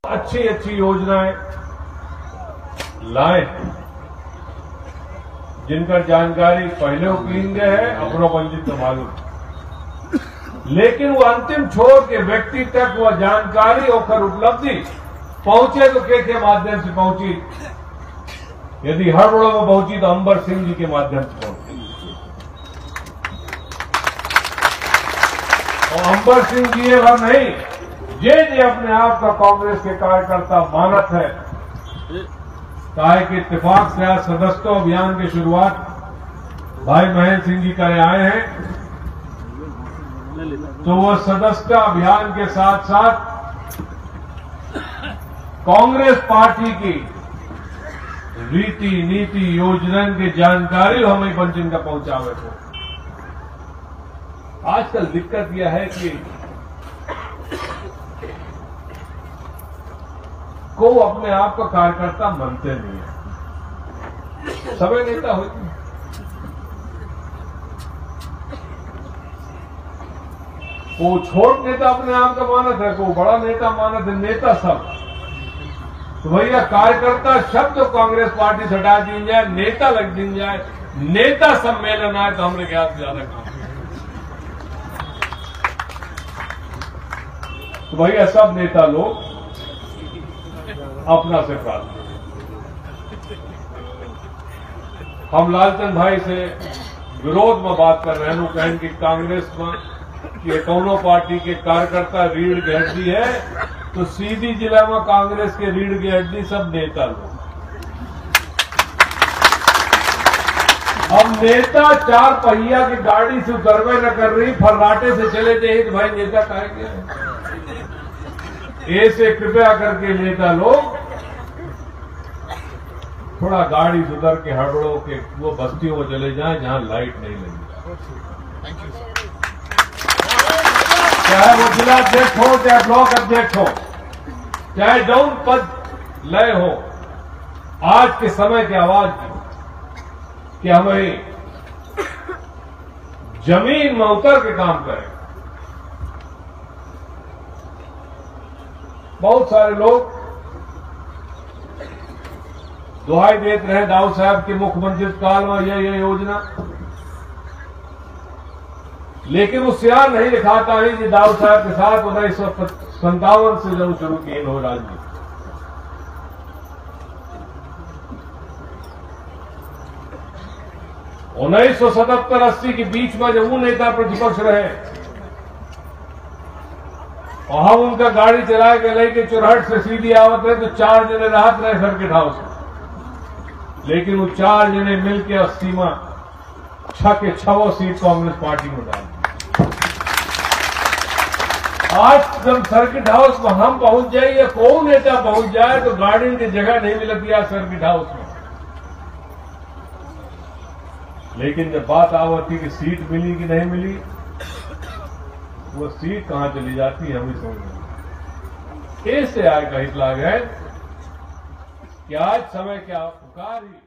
अच्छी अच्छी योजनाएं लाए जिनका जानकारी पहले उपलब्ध है, अपनों वंचित तो मालूम, लेकिन वो अंतिम छोर के व्यक्ति तक वह जानकारी होकर उपलब्धि पहुंचे तो के माध्यम से पहुंची। यदि हड़बड़ों में पहुंची तो अंबर सिंह जी के माध्यम से पहुंची। और अंबर सिंह जी ये बात नहीं, जे अपने आप का कांग्रेस के कार्यकर्ता मानत है, काहे कि इत्तेफाक से आज सदस्यता अभियान की शुरुआत भाई महेंद्र सिंह जी करे आए हैं, तो वो सदस्यता अभियान के साथ साथ कांग्रेस पार्टी की रीति नीति योजना की जानकारी हमें पंचिन का पहुंचावे को। आजकल दिक्कत यह है कि को अपने आप का कार्यकर्ता मानते नहीं है, सभी नेता होते हैं। वो छोट नेता अपने आप का मानत है, को बड़ा नेता मानत है, नेता सब। तो भैया कार्यकर्ता शब्द कांग्रेस पार्टी से हटा दी जाए, नेता लग दी जाए, नेता सम्मेलन आए तो हमने क्या ज्यादा काम। तो भैया सब नेता लोग अपना से प्रार्थना। हम लालचंद भाई से विरोध में बात कर रहे हैं, वो कहें कि कांग्रेस में ये कौनो पार्टी के कार्यकर्ता रीढ़ की हड्डी है, तो सीधी जिला में कांग्रेस के रीढ़ की हड्डी सब नेता लोग। अब नेता चार पहिया की गाड़ी से उतरवे न कर रही, फर्राटे से चले जाए तो भाई नेता कहेंगे। ऐसे कृपया करके नेता लोग थोड़ा गाड़ी सुधर के हड़बड़ों के वो बस्तियों में चले जाएं जहां लाइट नहीं लगी। चाहे वो जिला अध्यक्ष हो, चाहे ब्लॉक अध्यक्ष हो, चाहे जौन पद लय हो, आज के समय की आवाज कि हमें जमीन में उतर के काम करें। बहुत सारे लोग दुहाई देते रहे दाऊद साहब के मुख्यमंत्री काल में ये योजना, लेकिन वो सियार नहीं दिखाता है कि दाऊद साहब के साथ 1957 से जब शुरू की हो राजनीति। 1977-80 के बीच में जब वो नेता प्रतिपक्ष रहे और हम उनका गाड़ी चला के लेके चुरहट से सीधी आवत रहे तो 4 जने राहत रहे सर्किट हाउस में, लेकिन वो 4 जने मिलकर 80 में 6 के 6 सीट कांग्रेस पार्टी में डाल। आज जब सर्किट हाउस में हम पहुंच जाए या कौन नेता पहुंच जाए तो गाड़ी की जगह नहीं मिलती है सर्किट हाउस में। लेकिन जब बात आवती कि सीट मिली कि नहीं मिली, वो सीट कहां चली जाती है हमें समझ नहीं। ऐसे आए का हितला गए कि आज समय क्या पुकार ही